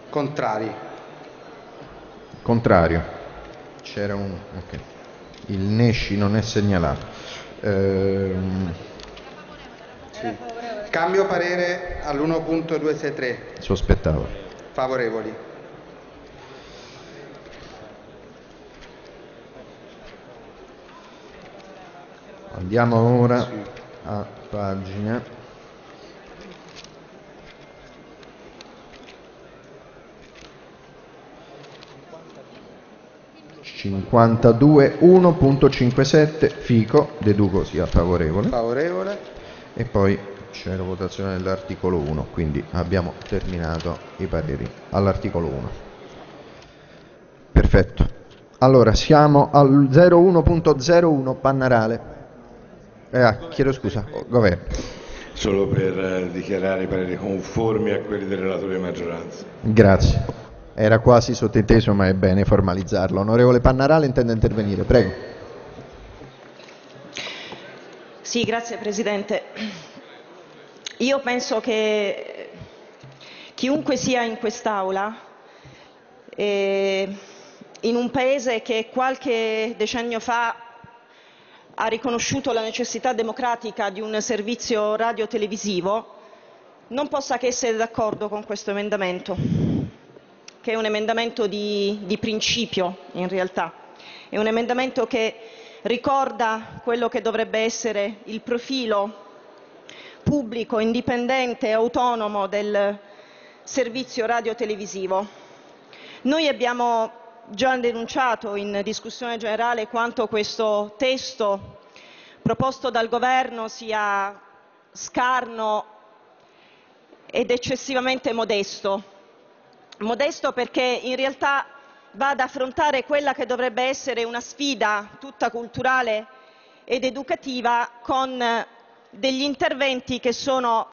Contrari. Contrario. C'era un... ok. Il Nesci non è segnalato. Sì. Cambio parere all'1.263. Sospettavo. Favorevoli. Andiamo ora a pagina 52, 1.57 Fico, deduco sia favorevole. Favorevole. E poi c'è la votazione dell'articolo 1, quindi abbiamo terminato i pareri all'articolo 1. Perfetto. Allora siamo al 01.01 Pannarale. Chiedo scusa, Governo. Solo per dichiarare i pareri conformi a quelli del relatore di maggioranza. Grazie. Era quasi sottinteso, ma è bene formalizzarlo. Onorevole Pannarale intende intervenire, prego. Sì, grazie Presidente. Io penso che chiunque sia in quest'Aula, in un Paese che qualche decennio fa ha riconosciuto la necessità democratica di un servizio radiotelevisivo, non possa che essere d'accordo con questo emendamento, che è un emendamento di principio in realtà. È un emendamento che ricorda quello che dovrebbe essere il profilo pubblico, indipendente e autonomo del servizio radiotelevisivo. Noi abbiamo già denunciato in discussione generale quanto questo testo proposto dal Governo sia scarno ed eccessivamente modesto. Modesto perché in realtà va ad affrontare quella che dovrebbe essere una sfida tutta culturale ed educativa con degli interventi che sono